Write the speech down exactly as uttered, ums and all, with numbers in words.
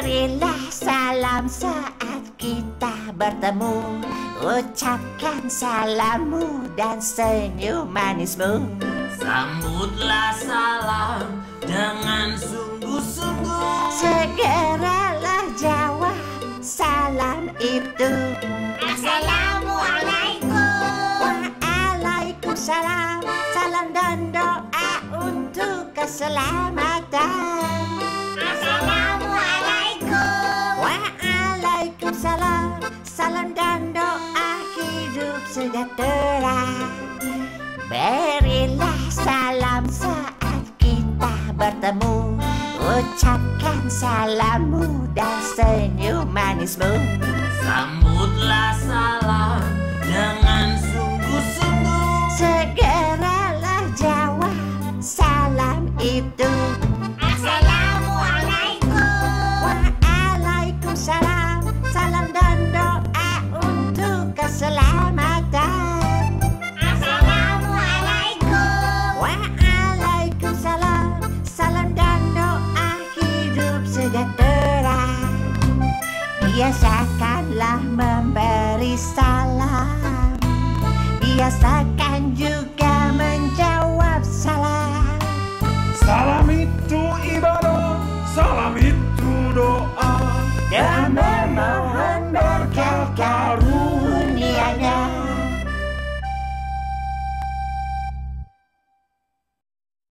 Berilah salam saat kita bertemu. Ucapkan salammu dan senyum manismu. Sambutlah salam dengan sungguh-sungguh. Segeralah jawab salam itu. Assalamualaikum. Waalaikumsalam. Salam dan doa untuk keselamatan. Assalamualaikum. Waalaikumsalam. Salam dan doa hidup sejahtera. Berilah salam saat kita bertemu. Ucapkan salammu dan senyum manismu. Sambutlah salam dengan sungguh-sungguh. Segeralah jawab salam itu. Assalamualaikum. Waalaikumsalam. Salam dan doa untuk keselamatan. Assalamualaikum. Waalaikumsalam. Salam dan doa hidup sejahtera. Biasakanlah memberi salam. Biasakan juga